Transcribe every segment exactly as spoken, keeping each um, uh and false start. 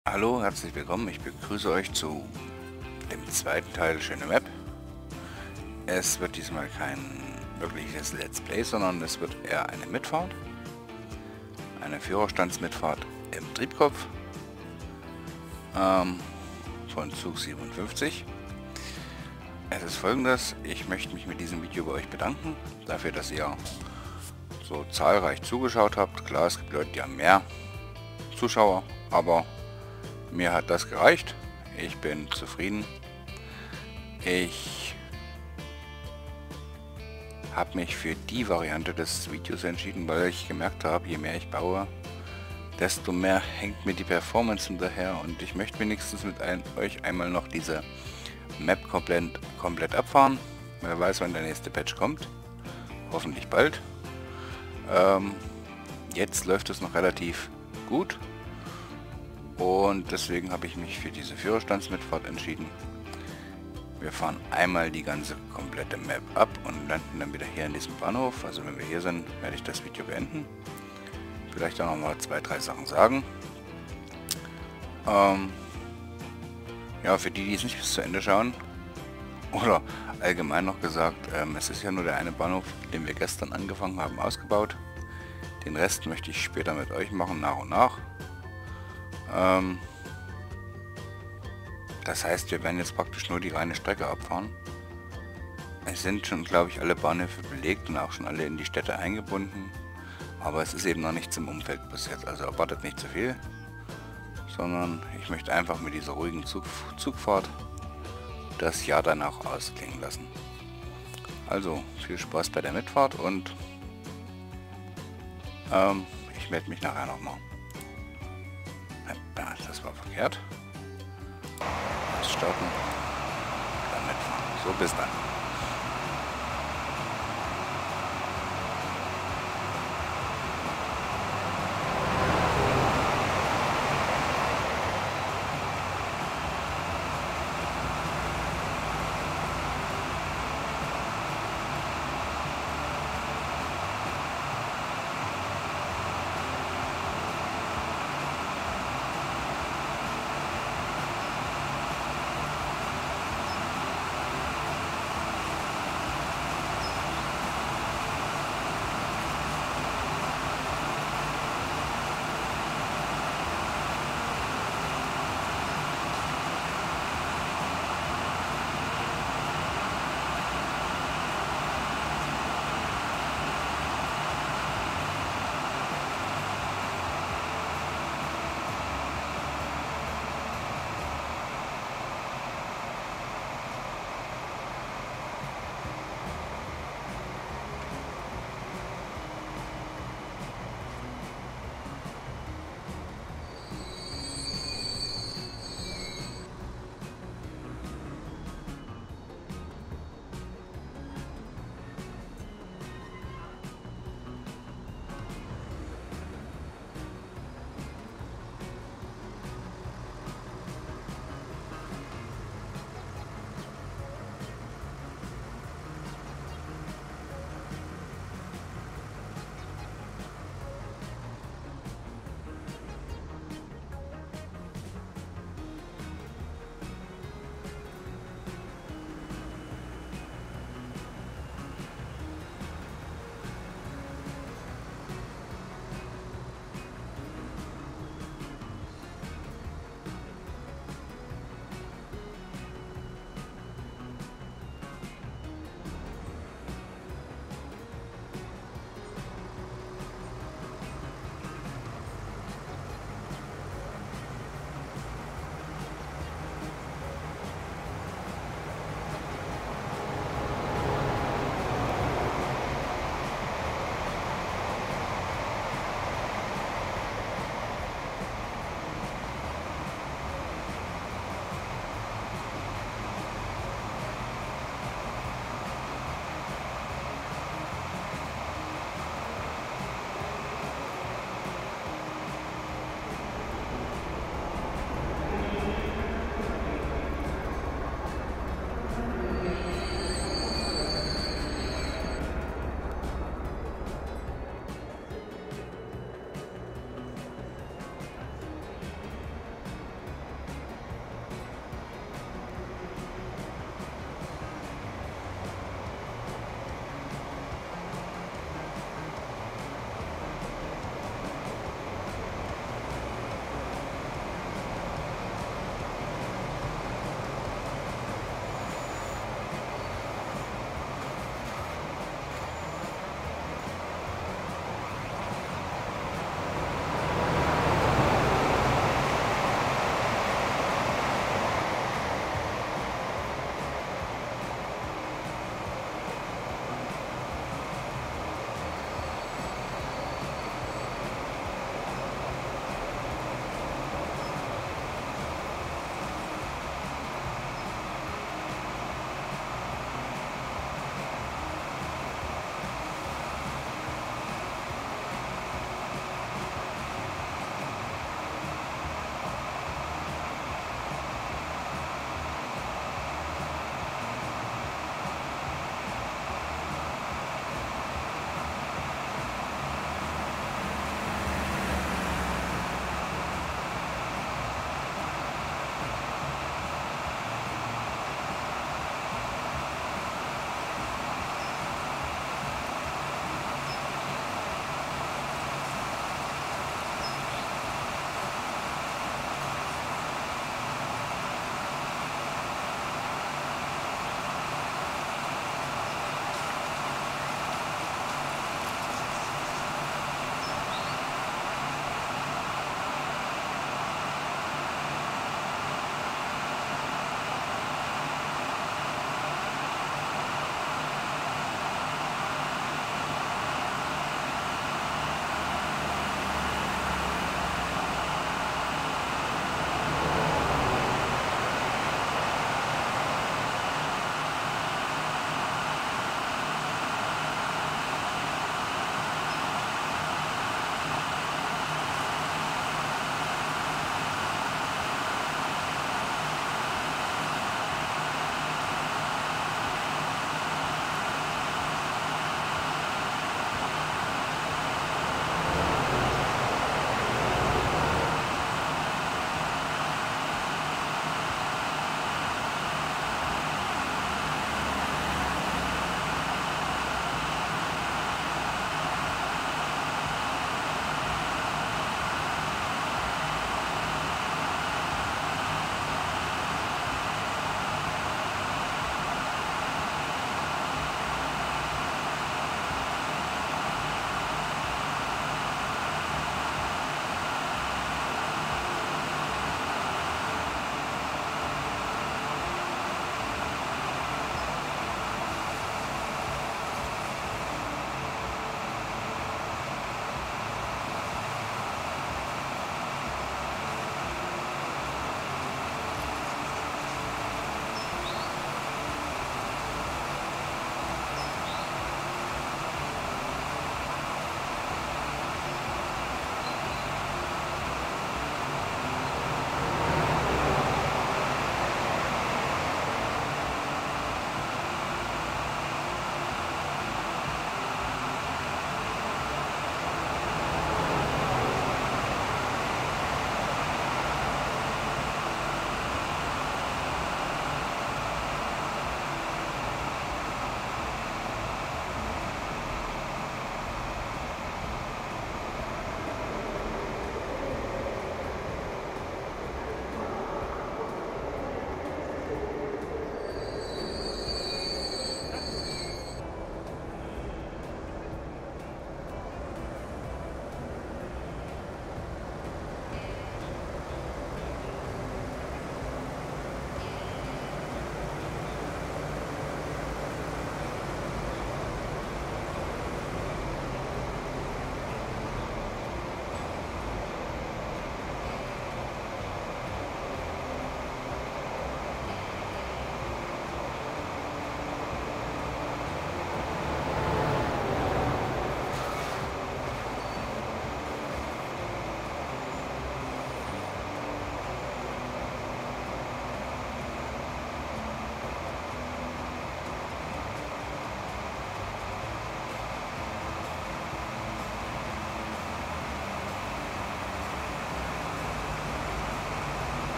Hallo, herzlich willkommen. Ich begrüße euch zu dem zweiten Teil Schöne Map. Es wird diesmal kein wirkliches Let's Play, sondern es wird eher eine Mitfahrt. Eine Führerstandsmitfahrt im Triebkopf ähm, von Zug siebenundfünfzig. Es ist folgendes: Ich möchte mich mit diesem Video bei euch bedanken, dafür, dass ihr so zahlreich zugeschaut habt. Klar, es gibt Leute, die haben mehr Zuschauer, aber mir hat das gereicht. Ich bin zufrieden. Ich habe mich für die Variante des Videos entschieden, weil ich gemerkt habe, je mehr ich baue, desto mehr hängt mir die Performance hinterher, und ich möchte wenigstens mit ein, euch einmal noch diese Map komplett, komplett abfahren. Wer weiß, wann der nächste Patch kommt. Hoffentlich bald. Ähm, jetzt läuft es noch relativ gut. Und deswegen habe ich mich für diese Führerstandsmitfahrt entschieden. Wir fahren einmal die ganze komplette Map ab und landen dann wieder hier in diesem Bahnhof. Also wenn wir hier sind, werde ich das Video beenden. Vielleicht auch noch mal zwei, drei Sachen sagen. Ähm, ja, für die, die es nicht bis zu Ende schauen, oder allgemein noch gesagt, ähm, es ist ja nur der eine Bahnhof, den wir gestern angefangen haben, ausgebaut. Den Rest möchte ich später mit euch machen, nach und nach. Ähm, das heißt, wir werden jetzt praktisch nur die reine Strecke abfahren. Es sind schon, glaube ich, alle Bahnhöfe belegt und auch schon alle in die Städte eingebunden. Aber es ist eben noch nichts im Umfeld bis jetzt, also erwartet nicht zu viel. Sondern ich möchte einfach mit dieser ruhigen Zug Zugfahrt das Jahr danach ausklingen lassen. Also viel Spaß bei der Mitfahrt und ähm, ich melde mich nachher nochmal. Das war verkehrt. Starten, dann mitfahren. So, bis dann.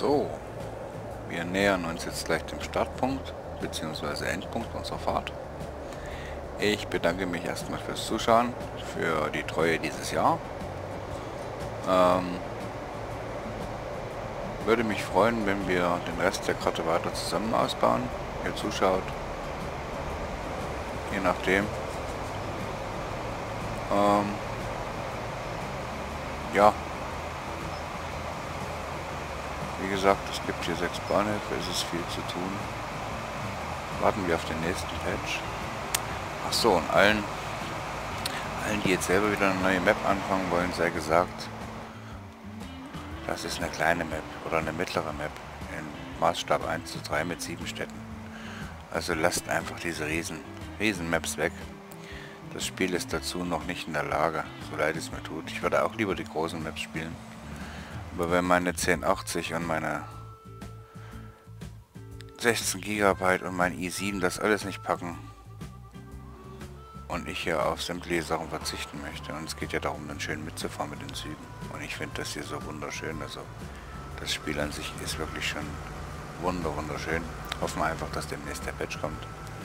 So, wir nähern uns jetzt gleich dem Startpunkt bzw. Endpunkt unserer Fahrt. Ich bedanke mich erstmal fürs Zuschauen, für die Treue dieses Jahr. Ähm, würde mich freuen, wenn wir den Rest der Karte weiter zusammen ausbauen. Ihr zuschaut, je nachdem. Ähm, ja. Wie gesagt, es gibt hier sechs Bahnhöfe, es ist viel zu tun. Warten wir auf den nächsten Patch. Ach so, und allen, allen, die jetzt selber wieder eine neue Map anfangen wollen, sei gesagt, das ist eine kleine Map oder eine mittlere Map in Maßstab eins zu drei mit sieben Städten. Also lasst einfach diese riesen, riesen Maps weg. Das Spiel ist dazu noch nicht in der Lage, so leid es mir tut. Ich würde auch lieber die großen Maps spielen. Aber wenn meine zehn achtzig und meine sechzehn Gigabyte und mein i sieben das alles nicht packen und ich hier auf sämtliche Sachen verzichten möchte, und es geht ja darum, dann schön mitzufahren mit den Zügen, und ich finde das hier so wunderschön, also das Spiel an sich ist wirklich schon wunder wunderschön. Hoffen wir einfach, dass demnächst der Patch kommt.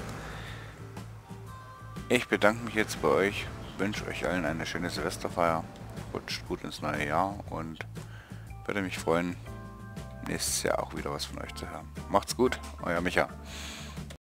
Ich bedanke mich jetzt bei euch, wünsche euch allen eine schöne Silvesterfeier, rutscht gut ins neue Jahr und würde mich freuen, nächstes Jahr auch wieder was von euch zu hören. Macht's gut, euer Micha.